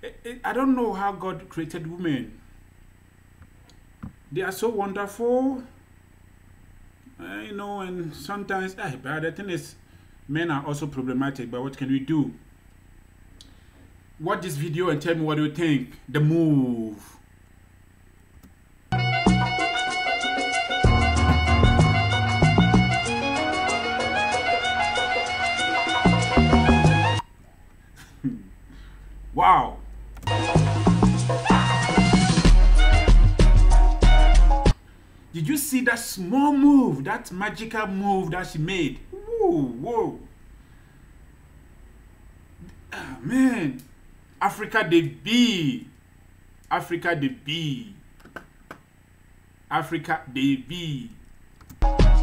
I don't know how God created women. They are so wonderful, you know, and sometimes, but the thing is, men are also problematic, but what can we do? Watch this video and tell me what you think. The move. Wow. Did you see that small move, that magical move that she made? Whoa, whoa. Ah, man. Africa the B. Africa the B. Africa the B.